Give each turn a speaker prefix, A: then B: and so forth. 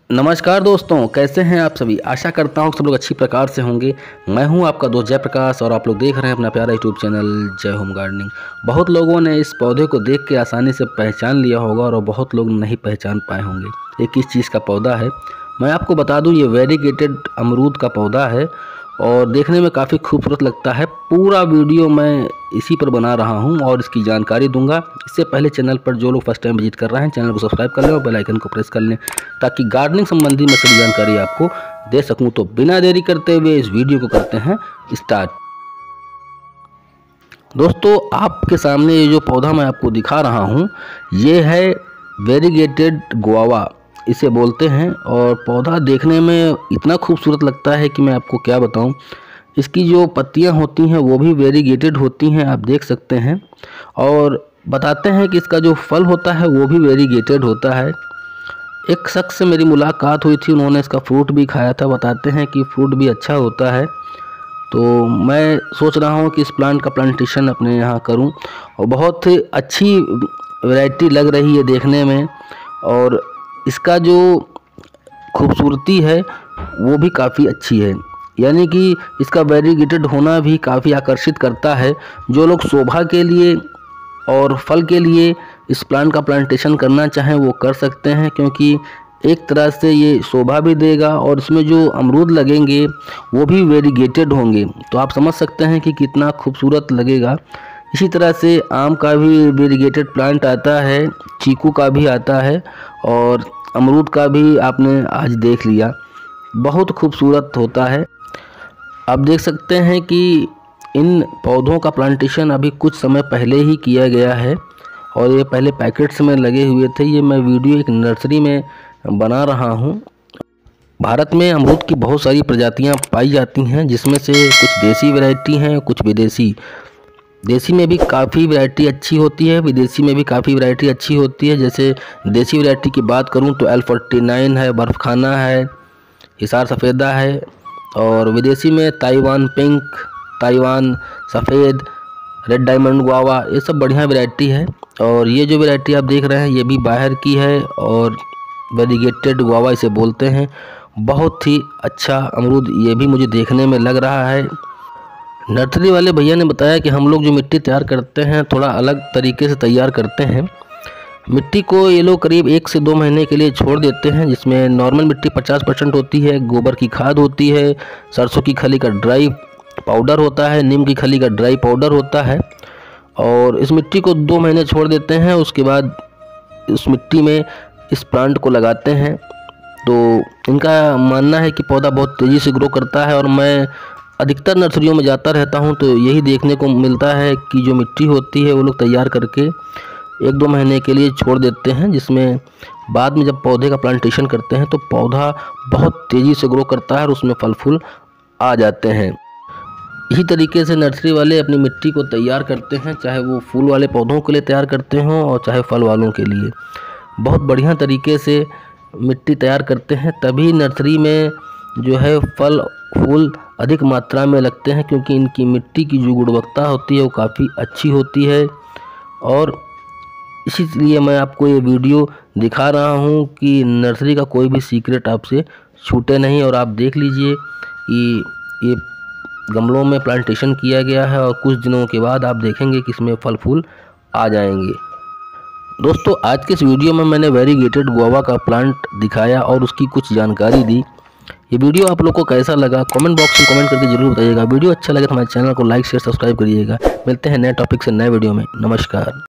A: नमस्कार दोस्तों, कैसे हैं आप सभी। आशा करता हूँ सब लोग अच्छी प्रकार से होंगे। मैं हूँ आपका दोस्त जयप्रकाश और आप लोग देख रहे हैं अपना प्यारा YouTube channel Jai home gardening. बहुत लोगों ने इस पौधे को देख के आसानी से पहचान लिया होगा और बहुत लोग नहीं पहचान पाए होंगे ये किस चीज़ का पौधा है। मैं आपको बता दूँ, ये वेरीगेटेड अमरूद का पौधा है और देखने में काफ़ी खूबसूरत लगता है। पूरा वीडियो मैं इसी पर बना रहा हूं और इसकी जानकारी दूंगा। इससे पहले चैनल पर जो लोग फर्स्ट टाइम विजिट कर रहे हैं, चैनल को सब्सक्राइब कर लें और बेल आइकन को प्रेस कर लें ताकि गार्डनिंग संबंधी मैं सभी जानकारी आपको दे सकूं। तो बिना देरी करते हुए इस वीडियो को करते हैं स्टार्ट। दोस्तों, आपके सामने ये जो पौधा मैं आपको दिखा रहा हूँ ये है वेरीगेटेड गुआवा इसे बोलते हैं और पौधा देखने में इतना खूबसूरत लगता है कि मैं आपको क्या बताऊं। इसकी जो पत्तियां होती हैं वो भी वेरीगेटेड होती हैं, आप देख सकते हैं। और बताते हैं कि इसका जो फल होता है वो भी वेरीगेटेड होता है। एक शख्स से मेरी मुलाकात हुई थी, उन्होंने इसका फ्रूट भी खाया था। बताते हैं कि फ्रूट भी अच्छा होता है। तो मैं सोच रहा हूँ कि इस प्लांट का प्लांटेशन अपने यहाँ करूँ और बहुत अच्छी वैरायटी लग रही है देखने में। और इसका जो खूबसूरती है वो भी काफ़ी अच्छी है, यानी कि इसका वेरीगेटेड होना भी काफ़ी आकर्षित करता है। जो लोग शोभा के लिए और फल के लिए इस प्लांट का प्लांटेशन करना चाहें वो कर सकते हैं, क्योंकि एक तरह से ये शोभा भी देगा और इसमें जो अमरूद लगेंगे वो भी वेरीगेटेड होंगे। तो आप समझ सकते हैं कि कितना खूबसूरत लगेगा। इसी तरह से आम का भी वेरीगेटेड प्लांट आता है, चीकू का भी आता है और अमरूद का भी आपने आज देख लिया। बहुत खूबसूरत होता है। आप देख सकते हैं कि इन पौधों का प्लांटेशन अभी कुछ समय पहले ही किया गया है और ये पहले पैकेट्स में लगे हुए थे। ये मैं वीडियो एक नर्सरी में बना रहा हूँ। भारत में अमरूद की बहुत सारी प्रजातियाँ पाई जाती हैं, जिसमें से कुछ देसी वैरायटी हैं, कुछ विदेशी। देसी में भी काफ़ी वैरायटी अच्छी होती है, विदेशी में भी काफ़ी वैरायटी अच्छी होती है। जैसे देसी वैरायटी की बात करूं तो L49 है, बर्फ़खाना है, हिसार सफ़ेदा है। और विदेशी में ताइवान पिंक, ताइवान सफ़ेद, रेड डायमंड गुआवा, ये सब बढ़िया वैरायटी है। और ये जो वैरायटी आप देख रहे हैं ये भी बाहर की है और वेरीगेटेड गुआवा इसे बोलते हैं। बहुत ही अच्छा अमरूद ये भी मुझे देखने में लग रहा है। नर्सरी वाले भैया ने बताया कि हम लोग जो मिट्टी तैयार करते हैं थोड़ा अलग तरीके से तैयार करते हैं। मिट्टी को ये लोग करीब 1 से 2 महीने के लिए छोड़ देते हैं, जिसमें नॉर्मल मिट्टी 50% होती है, गोबर की खाद होती है, सरसों की खली का ड्राई पाउडर होता है, नीम की खली का ड्राई पाउडर होता है। और इस मिट्टी को 2 महीने छोड़ देते हैं। उसके बाद इस मिट्टी में इस प्लांट को लगाते हैं। तो इनका मानना है कि पौधा बहुत तेज़ी से ग्रो करता है और मैं अधिकतर नर्सरियों में जाता रहता हूं तो यही देखने को मिलता है कि जो मिट्टी होती है वो लोग तैयार करके 1-2 महीने के लिए छोड़ देते हैं, जिसमें बाद में जब पौधे का प्लांटेशन करते हैं तो पौधा बहुत तेज़ी से ग्रो करता है और उसमें फल फूल आ जाते हैं। इसी तरीके से नर्सरी वाले अपनी मिट्टी को तैयार करते हैं, चाहे वो फूल वाले पौधों के लिए तैयार करते हों और चाहे फल वालों के लिए। बहुत बढ़िया तरीके से मिट्टी तैयार करते हैं, तभी नर्सरी में जो है फल फूल अधिक मात्रा में लगते हैं, क्योंकि इनकी मिट्टी की जो गुणवत्ता होती है वो काफ़ी अच्छी होती है। और इसीलिए मैं आपको ये वीडियो दिखा रहा हूँ कि नर्सरी का कोई भी सीक्रेट आपसे छूटे नहीं। और आप देख लीजिए कि ये गमलों में प्लांटेशन किया गया है और कुछ दिनों के बाद आप देखेंगे कि इसमें फल फूल आ जाएंगे। दोस्तों, आज के इस वीडियो में मैंने वेरीगेटेड गुआवा का प्लांट दिखाया और उसकी कुछ जानकारी दी। ये वीडियो आप लोग को कैसा लगा कमेंट बॉक्स में कमेंट करके जरूर बताइएगा। वीडियो अच्छा लगे तो हमारे चैनल को लाइक शेयर सब्सक्राइब करिएगा। मिलते हैं नए टॉपिक से नए वीडियो में। नमस्कार।